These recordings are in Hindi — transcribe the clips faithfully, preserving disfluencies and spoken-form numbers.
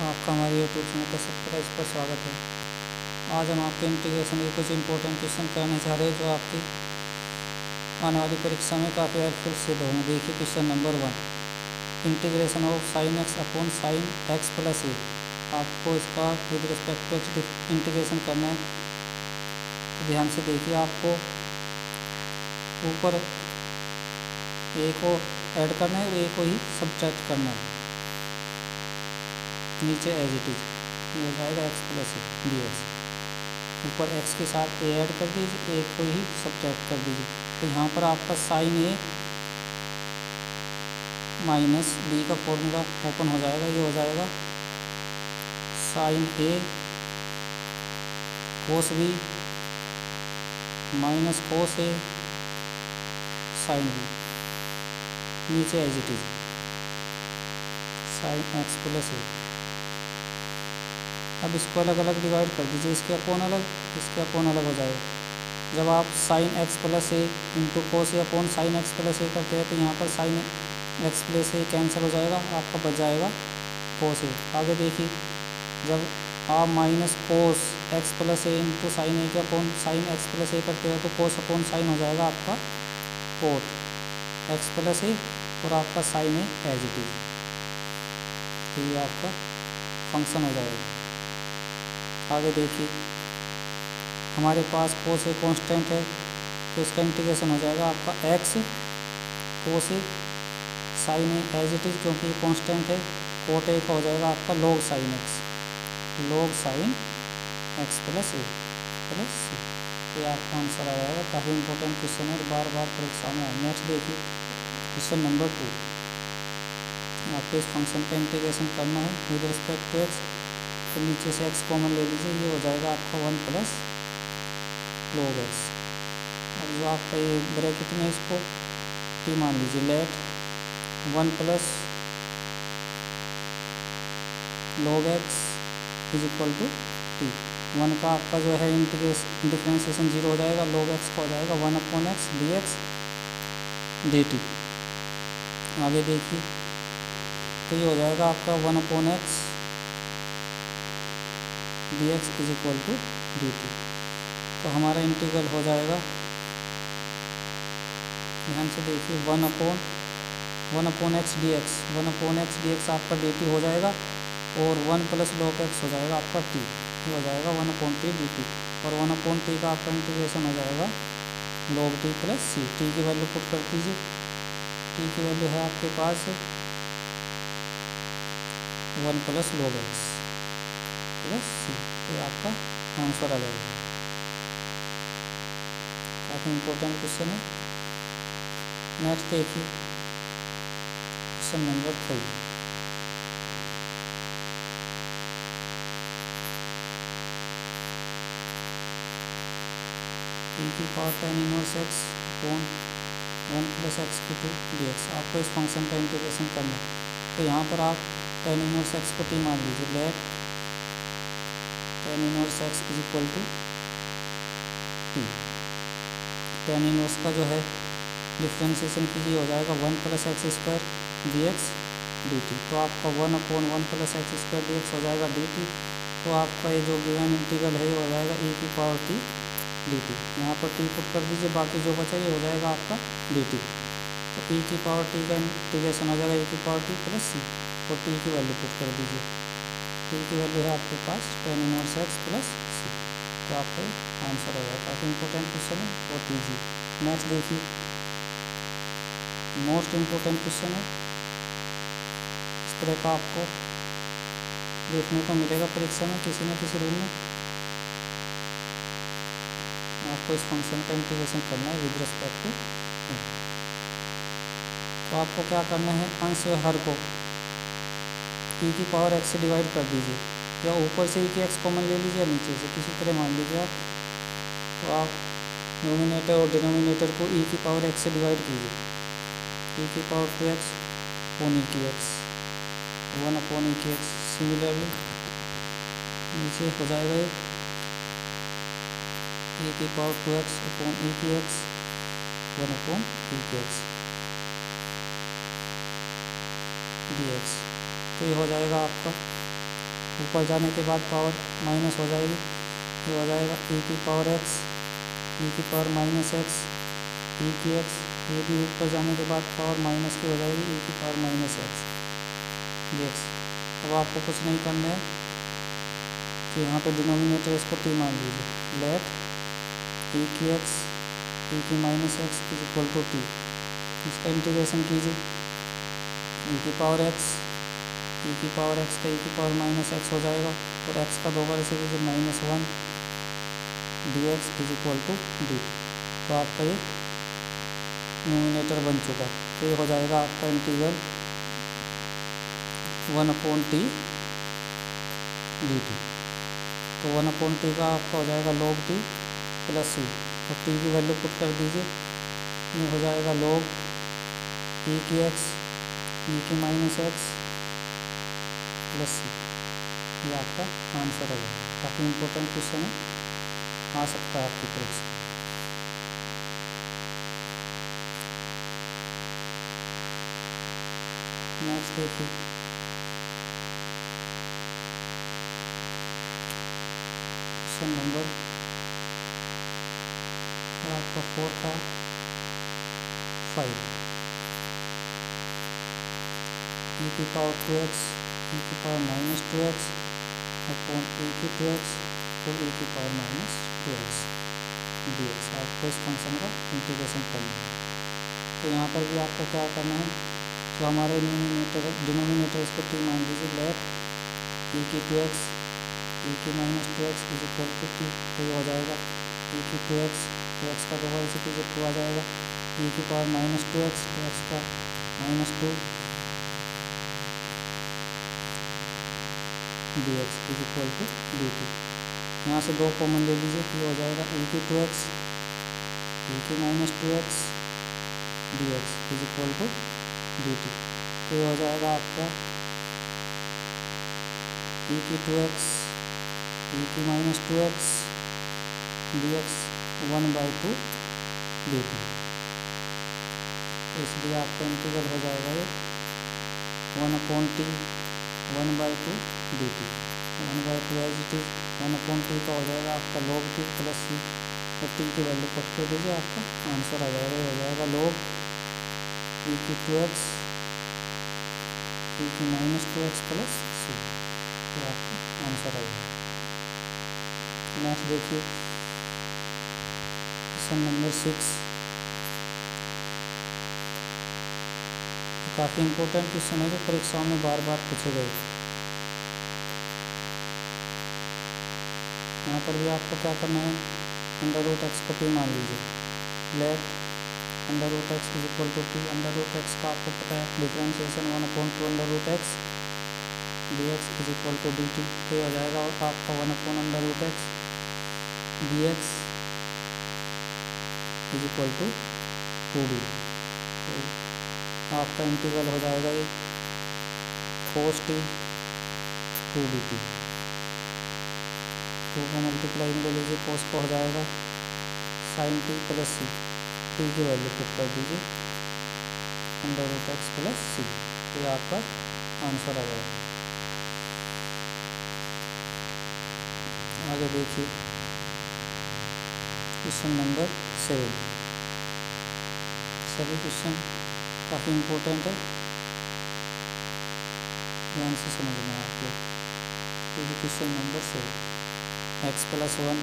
आपका हमारे यूट्यूब चैनल पे सब्सक्राइब पर स्वागत है। आज हम आपके इंटीग्रेशन के कुछ इंपॉर्टेंट क्वेश्चन करने जा रहे हैं जो आपकी आने वाली परीक्षा में काफ़ी हेल्पफुल सिद्ध होंगे। देखिए question number one, integration of sine x upon sine x plus a. आपको इसका with respect to x integration करना है, तो ध्यान से देखिए। आपको ऊपर ए को ऐड करना है और ए को ही सब्ट्रैक्ट करना है, नीचे एज इट इज ये हो जाएगा x plus a d x. ऊपर एक्स के साथ ए ऐड कर दीजिए, ए को ही सब्ट्रैक्ट कर दीजिए। तो यहाँ पर आपका साइन ए माइनस बी का फॉर्मूला ओपन हो जाएगा। ये हो जाएगा sine a cos b minus cos a sine b, नीचे as it is sine x plus a. अब इसको अलग अलग डिवाइड कर दीजिए, इसके अपोन अलग, इसके अपोन अलग हो जाएगा। जब आप sine x plus a into cos a upon sine x plus a करते हैं तो यहाँ पर sine x plus a cancel हो जाएगा, आपका बच जाएगा कोस ए। आगे देखिए, जब आप minus cos x plus a into sine a के upon sine x plus a करते हो तो कोस अपोन साइन हो जाएगा आपका कोट एक्स प्लस ए और आपका sine a as it is. तो ये आपका फंक्शन हो जाएगा। आगे देखिए, हमारे पास कोस ए कांस्टेंट है तो इसका इंटीग्रेशन हो जाएगा आपका x cos a sine a as it is, क्योंकि ये कांस्टेंट है। कोट ए का हो जाएगा आपका log sine x, log sine x plus a plus c. ये आपका आंसर आ जाएगा। काफ़ी इंपॉर्टेंट क्वेश्चन है और बार बार परीक्षा में आए। नेक्स्ट देखिए क्वेश्चन नंबर टू, आपको इस फंक्शन का इंटीग्रेशन करना है विद रिस्पेक्ट टू एक्स। तो नीचे से एक्स कॉमन ले लीजिए, ये हो जाएगा आपका वन प्लस लॉग एक्स। अब जो आपका ये ब्रैकेट में इसको टी मान लीजिए, let one plus log x is equal to t. One का आपका जो है इंटीग्रेशन डिफ्रेंशिएशन जीरो हो जाएगा, लॉग एक्स का हो जाएगा one upon x d x d t. आगे देखिए, तो ये हो जाएगा आपका one upon x d x is equal to d t. तो हमारा इंटीग्रल हो जाएगा, ध्यान से देखिए, one upon one upon x d x, one upon x d x आपका डी टी हो जाएगा और वन प्लस लॉग एक्स हो जाएगा आपका टी, ये हो जाएगा one upon t d t. और वन अपॉन टी का आपका इंटीग्रेशन हो जाएगा log t plus c. T की वैल्यू पुट कर दीजिए, टी की वैल्यू है आपके पास one plus log x plus c. ये आपका आंसर आ जाएगा। काफ़ी इंपॉर्टेंट क्वेश्चन है। नेक्स्ट देखिए क्वेश्चन नंबर थ्री, e की power tan inverse x upon one plus x की टू डी एक्स। आपको इस फंक्शन का इंटीग्रेशन करना है। तो यहाँ पर आप टेन इनवर्स एक्स को टी मान लीजिए, let tan inverse x is equal to t. Tan inverse का जो है डिफ्रेंशिएशन कीजिए, हो जाएगा one plus x square d x d t. तो आपका one upon one plus x square d x हो जाएगा डी टी। तो आपका ये जो गिवन इंटीग्रल है ये हो जाएगा e की पावर टी डी टी। यहाँ पर टी पुट कर दीजिए, बाकी जो बचा ये हो जाएगा आपका डी टी। तो e की पावर टी का इंटीग्रेशन हो जाएगा e की पावर टी प्लस सी, और टी की वैल्यू पुट कर दीजिए। टी की वैल्यू है आपके पास tan inverse x plus c. तो आपका आंसर हो जाएगा। काफ़ी इंपॉर्टेंट क्वेश्चन है, बहुत ईजी। नेक्स्ट देखिए, मोस्ट इम्पोर्टेंट क्वेश्चन है। इस तरह का आपको देखने को मिलेगा परीक्षा में किसी न किसी रूम में। आपको इस फंक्शन का इंटीग्रेशन करना है विद रिस्पेक्ट टू। तो आपको क्या करना है, अंश या हर को e की पावर x से डिवाइड कर दीजिए, या ऊपर से e की x कॉमन ले लीजिए या नीचे से किसी तरह मान लीजिए आप। तो आप नोमिनेटर और डिनोमिनेटर को e की पावर x से डिवाइड कीजिए, e की power two x upon e की x, वन अपॉन e की x। सिमिलरली नीचे हो जाएगा ये e की power two x upon e की x, वन अपॉन e की x डी एक्स। तो ये हो जाएगा आपका ऊपर जाने के बाद पावर माइनस हो जाएगी, ये हो जाएगा ई की पावर एक्स, ई की पावर माइनस एक्स, ई की एक्स, ये भी ऊपर जाने के बाद पावर माइनस की हो जाएगी, ई की power minus x d x. अब आपको कुछ नहीं करना है कि यहाँ पे डिनोमिनेटर इसको टी मान लीजिए, लेट ई की एक्स, ई की minus x is equal to t, इसका इंटीग्रेशन कीजिए, ई की पावर एक्स, ई की पावर एक्स का ई की पावर माइनस एक्स हो जाएगा, और एक्स का दो बार से कीजिए minus one d x is equal to d t. तो आपका ये न्यूमिनेटर बन चुका। तो ये हो जाएगा आपका integral one upon t d t. तो वन अपॉन टी का आपका हो जाएगा लॉग टी प्लस सी, और टी की वैल्यू पुट कर दीजिए, ये हो जाएगा लॉग ई की एक्स, ई की माइनस एक्स प्लस सी, ये आपका आंसर हो जाएगा। काफ़ी इंपॉर्टेंट क्वेश्चन है, आ सकता है आपकी परीक्षा। नेक्स्ट देखिए, क्वेश्चन नंबर आपका फोर था फाइव, ई की पावर टू एक्स, ई की power minus two x upon e की टू एक्स और ई की power minus two x d x. आपको इस फंक्शन का इंटीग्रेशन करना है। तो यहाँ पर भी आपको क्या करना है, जो हमारे न्यूमिनेटर डिनोमिनेटर इसको टी मान लीजिए, लेट ई की टू एक्स, ई की minus two x is equal to t. तो ये हो जाएगा ई की टू एक्स, टू एक्स का दो बार से कीजिए टू आ जाएगा, ई की power minus two x, two x का minus two d x is equal to d t. यहाँ से दो कॉमन ले लीजिए, ये हो जाएगा ई की टू एक्स, ई की minus two x d x is equal to d t. तो ये हो जाएगा आपका ई की टू एक्स, ई की minus two x d x one by two d t. इसलिए आपका इंटीग्रल हो जाएगा ये one upon t one by two d t, one by two as it is, one upon t का हो जाएगा आपका लॉग टी प्लस सी, और टी की वैल्यू पुट कर दीजिए, आपका आंसर आ जाएगा। ये हो जाएगा लॉग ई की टू एक्स, ई की minus two x plus c, ये आपका आंसर आ जाएगा। नेक्स्ट देखिए, क्वेश्चन नंबर सिक्स, काफ़ी इंपॉर्टेंट क्वेश्चन है जो परीक्षाओं में बार बार पूछे गए। यहाँ पर भी आपको क्या करना है, अंडर रूट एक्स को टी मान लीजिए, let under root x is equal to t. Under root x का आपको पता है differentiation one upon two under root x d x is equal to d t. तो ये हो जाएगा आपका one upon under root x d x is equal to two d. तो आपका इंटीग्रल हो जाएगा ये cos t two d t. Two को मल्टीप्लाई में ले लीजिए, कोस को हो जाएगा sine t plus c, t की वैल्यू पुट कर दीजिए under root x plus c. तो ये आपका आंसर आ जाएगा। आगे देखिए, क्वेश्चन नंबर सेवन। सभी क्वेश्चन काफ़ी इम्पोर्टेंट है, ध्यान से समझना है आपको। देखिए question number seven, x plus one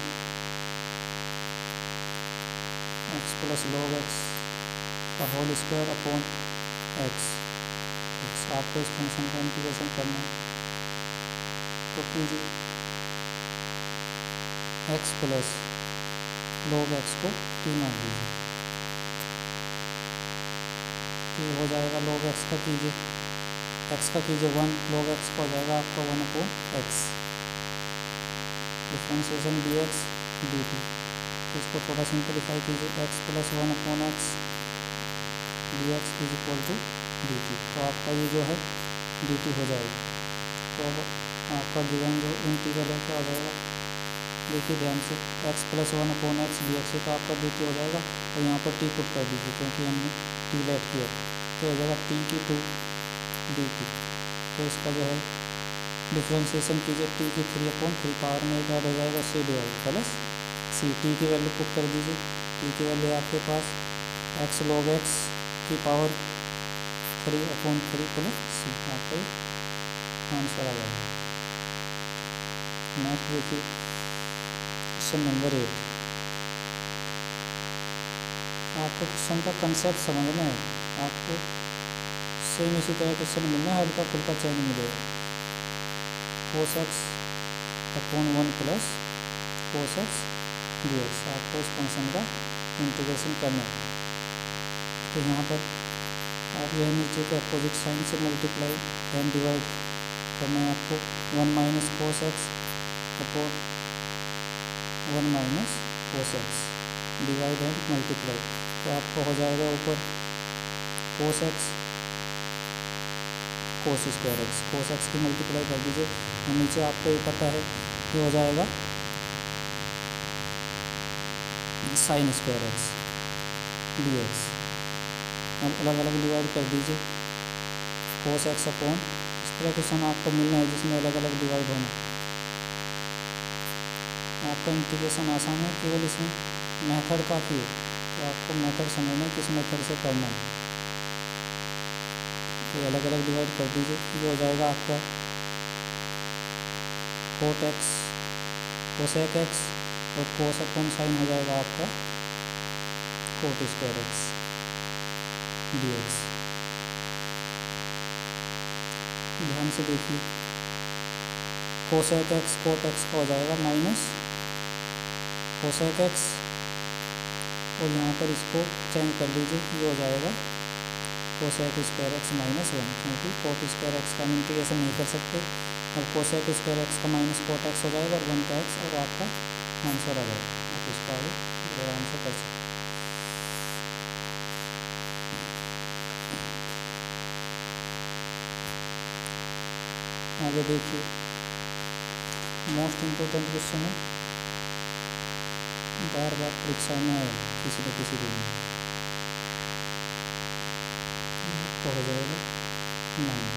x plus log x का whole square upon x x. आपको इस फंक्शन का इंटीग्रेशन करना है, तो कीजिए एक्स प्लस लॉग एक्स को टी मान लीजिए, तो ये हो जाएगा लॉग एक्स का कीजिए, एक्स का कीजिए वन, लॉग एक्स का हो जाएगा आपका one upon x, differentiation d x d t. इसको थोड़ा सिंपलीफाई कीजिए, x plus one upon x d x is equal to d t. तो आपका ये जो है डी टी हो जाएगा। तो अब आपका गिवन जो इंटीग्रल है क्या हो जाएगा, देखिए ध्यान से, x plus one upon x d x, तो आपका डी टी हो जाएगा, और यहाँ पर टी पुट कर दीजिए क्योंकि हमने टी लेट किया, तो हो जाएगा टी की टू डी टी। तो इसका जो है डिफ्रेंशिएशन कीजिए, टी की थ्री अपॉन थ्री पावर में एक ऐड हो जाएगा, c divide plus c. T की वैल्यू पुट कर दीजिए, टी की वैल्यू आपके पास एक्स लॉग एक्स की power three upon three plus c, आपका आंसर आ जाएगा। नेक्स्ट देखिए क्वेश्चन नंबर एट। आपको क्वेश्चन का कंसेप्ट समझना है, आपको सेम इसी तरह क्वेश्चन मिलना है, हल्का फुल्का चेंज मिलेगा। Cos x upon one plus cos x d x, आपको इस फंक्शन का इंटीग्रेशन करना है। तो यहाँ पर आप यह नीचे के अपोजिट साइन से मल्टीप्लाई एंड डिवाइड करना है आपको। One minus cos x upon one minus cos x divide and multiply, तो आपको हो जाएगा ऊपर cos x cos square x, cos x की मल्टीप्लाई कर दीजिए, और नीचे आपको ये पता है ये हो जाएगा sine square x d x. अब अलग अलग डिवाइड कर दीजिए, कोस एक्स अपॉन, इस तरह क्वेश्चन आपको मिलना है जिसमें अलग अलग डिवाइड होना। आपका इंटीग्रेशन आसान है, केवल इसमें मेथड काफ़ी है, तो आपको मेथड समझना है किस मेथड से करना है। तो अलग अलग डिवाइड कर दीजिए, ये हो जाएगा आपका कोट एक्स कोसेक एक्स, और कोस अपॉन साइन हो जाएगा आपका cot square x d x. ध्यान से देखिए, कोसेक एक्स कोट एक्स का हो जाएगा माइनस कोसेक एक्स, और यहाँ पर इसको चेंज कर लीजिए, ये हो जाएगा cosec square x minus one, क्योंकि कोट स्क्वायर एक्स का हम इंटीग्रेशन नहीं कर सकते। अब कोसेक स्क्वायर एक्स का माइनस कोट एक्स हो जाएगा, और वन का एक्स, और आपका आंसर आ जाएगा। आप इसको आगे आराम से कर सकते हैं। आगे देखिए, मोस्ट इम्पोर्टेंट क्वेश्चन है, बार बार परीक्षा में आएगा किसी न किसी दिन, तो हो जाएगा नाइन।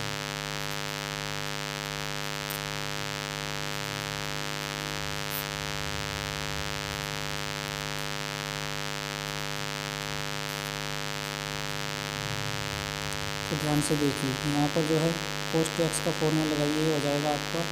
तो ध्यान से देखिए, यहाँ पर जो है कोस टू एक्स का फॉर्मूला लगाइए, हो जाएगा आपका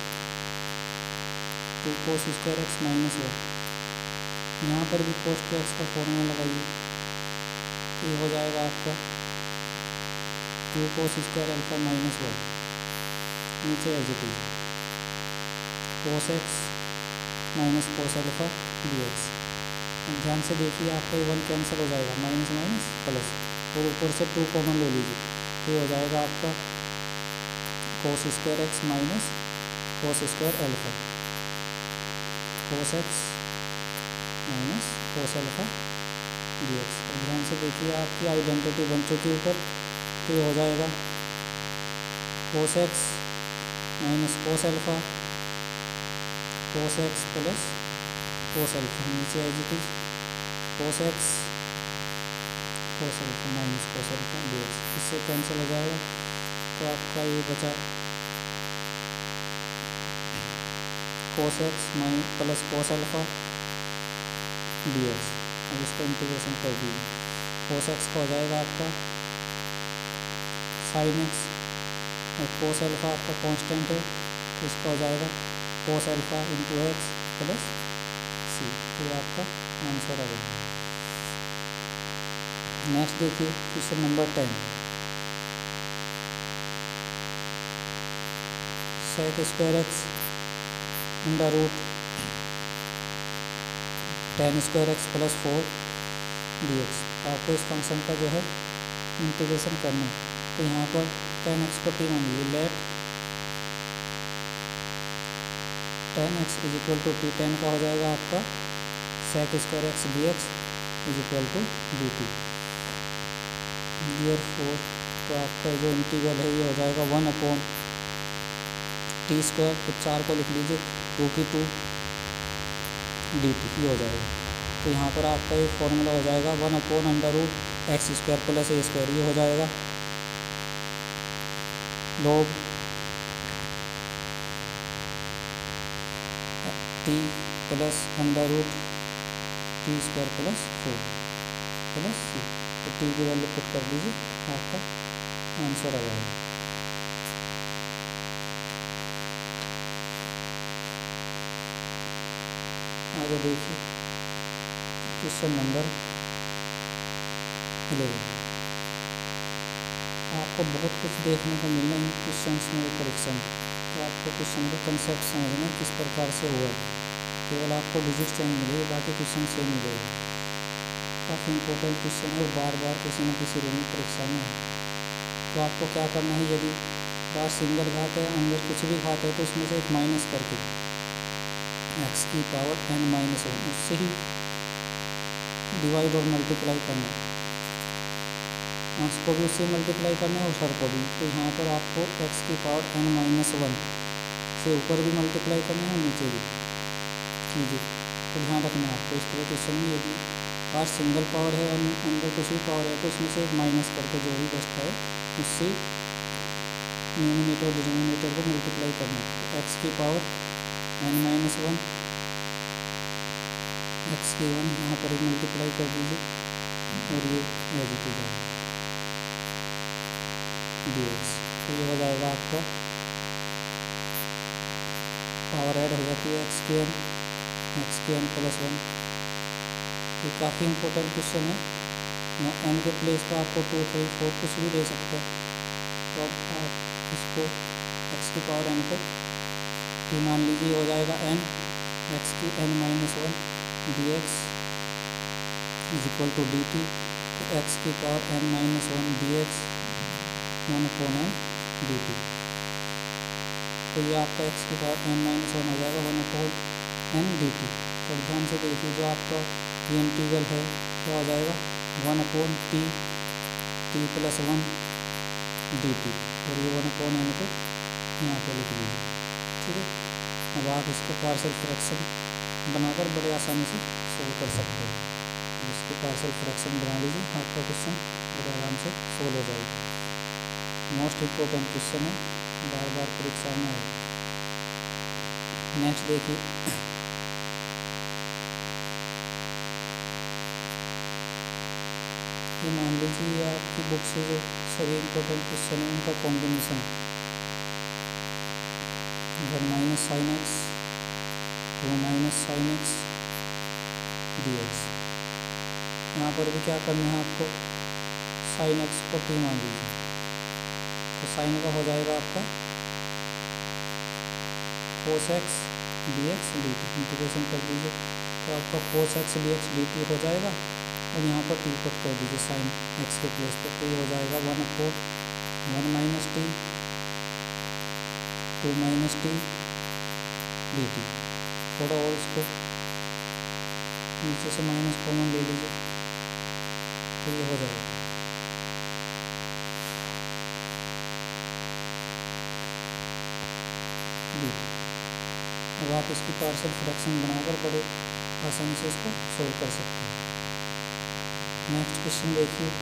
two cos square x minus one. यहाँ पर भी कोस टू एक्स का फॉर्मूला लगाइए, ये हो जाएगा आपका two cos square alpha minus one. नीचे as it is cos x minus cos alpha d x. ध्यान से देखिए, आपका ये वन कैंसिल हो जाएगा, माइनस माइनस प्लस, और ऊपर से टू कॉमन ले लीजिए, तो ये हो जाएगा आपका cos square x minus cos square alpha, cos x minus cos alpha d x. और ध्यान से देखिए, आपकी आइडेंटिटी बन चुकी है ऊपर, तो ये हो जाएगा cos x minus cos alpha cos x plus cos alpha, नीचे as it is cos x cos alpha minus cos alpha d x. इससे कैंसिल हो जाएगा, तो आपका ये बचा cos x minus plus cos alpha d x. अब इसको इंटीग्रेशन कर दीजिए, कोस एक्स का हो जाएगा आपका साइन एक्स, और कोस अल्फा आपका कांस्टेंट है, तो इसका हो जाएगा cos alpha into x plus c, तो ये आपका आंसर आ जाएगा। नेक्स्ट देखिए question number ten. Sec square x under root tan square x plus four d x. आपको इस फंक्शन का जो है इंटीग्रेशन करना है। तो यहाँ पर टेन एक्स को टी मान लीजिए, let tan x is equal to t, tan का हो जाएगा आपका sec square x d x is equal to d t. Dear four, तो आपका जो इंटीग्रल है ये हो जाएगा वन अपॉन टी स्क्वायर, तो चार को लिख लीजिए, टू की टू डी टी, ये हो जाएगा। तो यहाँ पर आपका ये फॉर्मूला हो जाएगा one upon under root x square plus a square, ये हो जाएगा log t plus under root t square plus four plus c. T टी की वैल्यू पुट कर दीजिए, आपका आंसर आ जाएगा। आगे देखिए क्वेश्चन नंबर इलेवन। आपको बहुत कुछ देखने को मिलना इन क्वेश्चंस में परीक्षा में, तो आपको क्वेश्चन का कंसेप्ट समझना है किस प्रकार से हुआ है। केवल आपको डिजिट चेंज मिलेगी, बाकी क्वेश्चन सेम मिलेगा। काफ़ी इंपॉर्टेंट क्वेश्चन है और बार बार किसी न किसी रूम में परीक्षा में है। तो आपको क्या करना है, यदि बाहर सिंगल घात है, अंदर कुछ भी घात है, तो इसमें से एक माइनस करके एक्स की पावर एन माइनस वन उससे ही डिवाइड और मल्टीप्लाई करना है। अंश को भी उससे मल्टीप्लाई करना है और हर को भी। तो यहाँ पर आपको एक्स की पावर एन माइनस वन से ऊपर भी मल्टीप्लाई करना है और नीचे भी कीजिए। तो ध्यान रखना है आपको इस तरह क्वेश्चन में, यदि बाहर सिंगल पावर है और अंदर कुछ भी पावर है, तो इसमें से एक माइनस करके जो भी बचता है उससे न्यूमरेटर और डिनोमिनेटर को मल्टीप्लाई करना है। तो एक्स की power n minus one x की वन यहाँ पर एक मल्टीप्लाई कर दीजिए और ये as it is d x. तो ये हो जाएगा आपका, पावर ऐड हो जाती है एक्स की एन एक्स की एन प्लस वन। ये काफ़ी इंपॉर्टेंट क्वेश्चन है। यहाँ एन के प्लेस पर आपको टू थ्री फोर कुछ भी दे सकते हैं। तो अब आप इसको एक्स की पावर एन पे टी मान लीजिए, हो जाएगा एन एक्स की n minus one d x is equal to d t. तो एक्स की power n minus one d x one upon n d t. तो ये आपका एक्स की पावर एन माइनस वन हो जाएगा one upon n d t. तो ध्यान से देखिए, जो आपका ये इंटीग्रल है क्या हो जाएगा, one upon t t plus one d t, और ये वन अपॉन एन को यहाँ पे लिख लीजिए। ठीक है, अब आप इसके पार्शियल फ्रैक्शन बनाकर बड़े आसानी से सोल्व कर सकते हैं। इसके पार्शियल फ्रैक्शन बना लीजिए, आपका क्वेश्चन बड़े आराम से सोल्व हो जाएगा। मोस्ट इम्पोर्टेंट क्वेश्चन है, बार बार परीक्षा में आए। नेक्स्ट देखिए, ये मान लीजिए ये आपकी बुक से जो सभी इम्पोर्टेंट क्वेश्चन है उनका combination one minus sign x two minus sign x d x. यहाँ पर भी क्या करना है आपको, साइन एक्स को टी मान लीजिए। तो साइन का हो जाएगा आपका cos x d x d t, integration कर दीजिए। तो आपका cos x d x d t हो जाएगा और यहाँ पर टी पुट कर दीजिए साइन एक्स के प्लेस पे। तो ये हो जाएगा one upon one minus t two minus t d t. थोड़ा और इसको नीचे से माइनस कॉमन ले लीजिए, तो ये हो जाएगा डी टी। अब आप इसकी पार्शियल फ्रैक्शन बनाकर बड़े आसानी से इसको सोल्व कर सकते हैं। नेक्स्ट क्वेश्चन देखिए।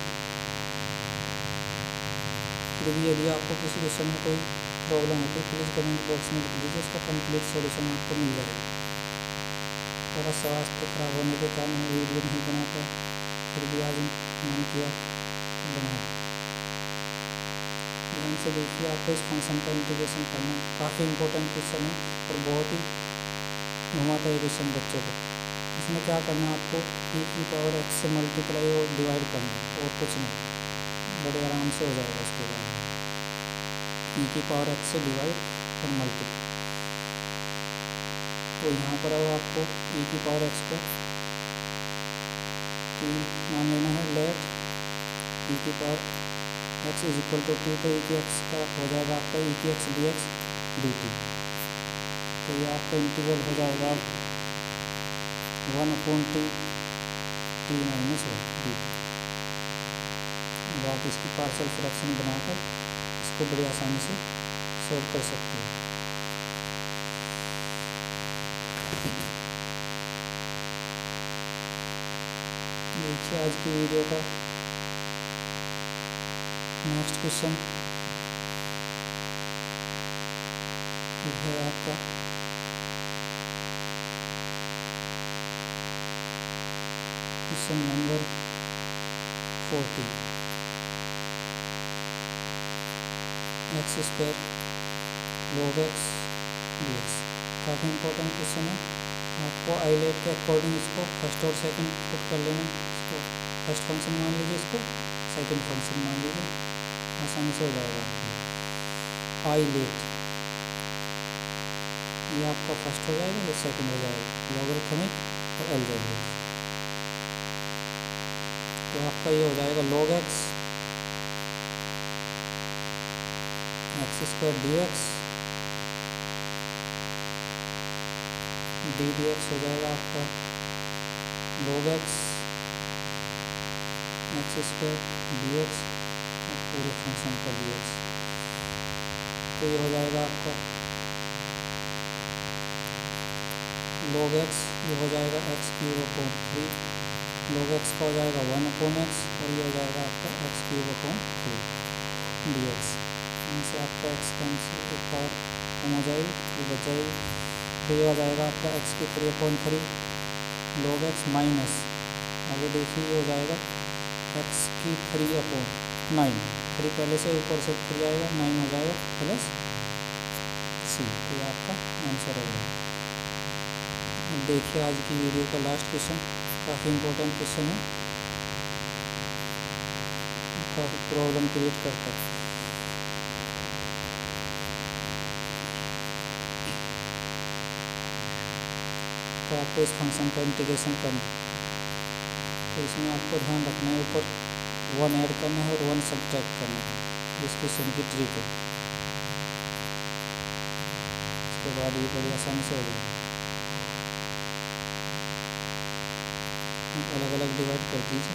फिर भी यदि आपको किसी क्वेश्चन में कोई प्रॉब्लम होती है, प्लीज़ कमेंट बॉक्स में लिख दीजिए, उसका कंप्लीट सॉल्यूशन आपको मिल जाएगा। थोड़ा स्वास्थ्य खराब होने के कारण मैं वीडियो नहीं बना पाया, फिर भी आज मन किया तो बनाया। ध्यान से देखिए, आपको इस फंक्शन का इंटीग्रेशन करना है। काफ़ी इंपॉर्टेंट क्वेश्चन है और बहुत ही घुमाता है क्वेश्चन बच्चों को। इसमें क्या करना है आपको, e की पावर x से मल्टीप्लाई और डिवाइड करना और कुछ नहीं, बड़े आराम से हो जाएगा। उसके बाद e की पावर x से डिवाइड और मल्टीप्लाई। तो यहाँ पर अब आपको e की पावर x को t मान लेना है। लेट e की power x is equal to t, तो e की x का हो जाएगा आपका e की x d x d t. तो ये आपका इंटीग्रल हो जाएगा one upon t t minus one d t. अब आप इसकी पार्शियल फ्रैक्शन बनाकर इसको बड़ी आसानी से सोल्व कर सकते हैं। देखिए आज की वीडियो का नेक्स्ट क्वेश्चन है आपका question number forty, x square log x d x. काफ़ी इंपॉर्टेंट क्वेश्चन है। आपको आईलेट के अकॉर्डिंग इसको फर्स्ट और सेकंड पुट कर लेना। इसको फर्स्ट फंक्शन मान लीजिए, इसको सेकंड फंक्शन मान लीजिए, आसानी से हो जाएगा आपको। आईलेट ये आपका फर्स्ट हो जाएगा, ये सेकंड हो जाएगा, लॉगरिथमिक और अलजेब्रिक। तो आपका ये हो जाएगा log x x square d x d d x हो जाएगा आपका log x x square d x पूरे फंक्शन का डी एक्स। तो ये हो जाएगा आपका लॉग एक्स, ये हो जाएगा x cube upon three, log x का हो जाएगा वन अपॉन एक्स, और ये हो जाएगा आपका x cube upon three d x. इनसे आपका एक्स कैंसिल, एक पावर कम हो जाएगी, ये बच जाएगी। तो ये आ जाएगा आपका एक्स की three upon three log x minus, आगे देखिए ये हो जाएगा एक्स की थ्री अपॉन नाइन, थ्री पहले से ऊपर से थ्री आएगा, नाइन हो जाएगा प्लस सी। तो ये आपका आंसर हो जाएगा। अब देखिए आज की वीडियो का लास्ट क्वेश्चन, काफ़ी इंपॉर्टेंट क्वेश्चन है, काफ़ी प्रॉब्लम क्रिएट करता है। तो आपको इस फंक्शन का इंटीग्रेशन करना, तो इसमें आपको ध्यान रखना है ऊपर वन ऐड करना है और वन सब्ट्रैक्ट करना है, इस क्वेश्चन की ट्रिक है। इसके बाद ये बड़ी आसानी से हो जाएगी। अलग अलग डिवाइड कर दीजिए।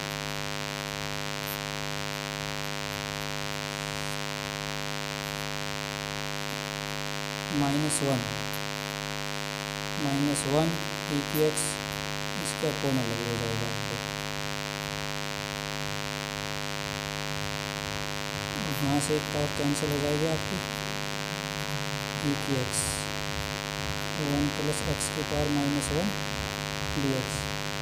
Minus one minus one e की एक्स, इसके अपॉन अलग हो जाएगा आपको। यहाँ से एक पावर कैंसिल हो जाएगी आपकी, ई की एक्स वन प्लस एक्स की power minus one d x.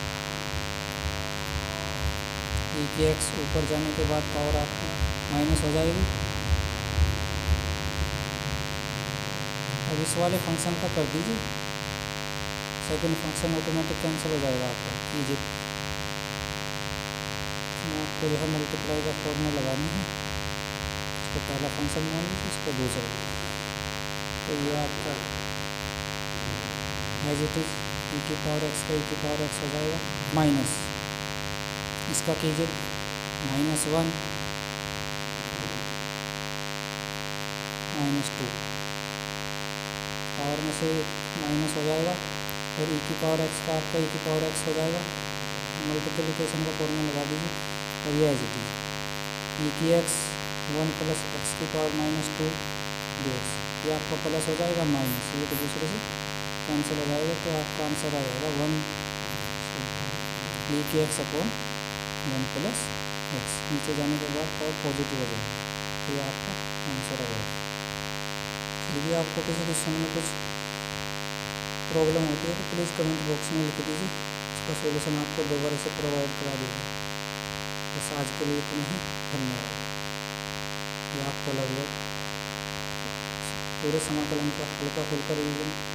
E की एक्स ऊपर जाने के बाद पावर आपकी माइनस हो जाएगी। अब इस वाले फंक्शन का कर दीजिए, सेकंड फंक्शन ऑटोमेटिक कैंसिल हो जाएगा आपका। कीजिए, इसमें आपको जो है मल्टीप्लाई का फॉर्मूला लगानी है। इसको पहला फंक्शन मान लीजिए, इसको दूसरा। तो ये आपका एज इट इज़ ई की पावर एक्स का ई की पावर एक्स हो जाएगा माइनस, इसका कीजिए minus one minus two, power में से माइनस हो जाएगा, और ई की पावर एक्स का आपका ई की पावर एक्स हो जाएगा, मल्टीप्लिकेशन का फॉर्मूला लगा दीजिए। और ये एज इट इज ई की एक्स वन प्लस एक्स की power minus two d x, ये आपका प्लस हो जाएगा माइनस, ये तो दूसरे से कैंसिल हो जाएगा। तो आपका आंसर आ जाएगा वन ई की x upon one plus x, नीचे जाने के बाद पावर पॉजिटिव हो जाएगा। तो ये आपका आंसर आ जाएगा। फिर भी आपको किसी क्वेश्चन में कुछ प्रॉब्लम होती है तो प्लीज़ कमेंट बॉक्स में लिख दीजिए, इसका सॉल्यूशन आपको दोबारा से प्रोवाइड करा देंगे। बस आज के लिए इतना ही, धन्यवाद। ये आपको लगभग पूरे समाकलन का हल्का फुल्का रिवीजन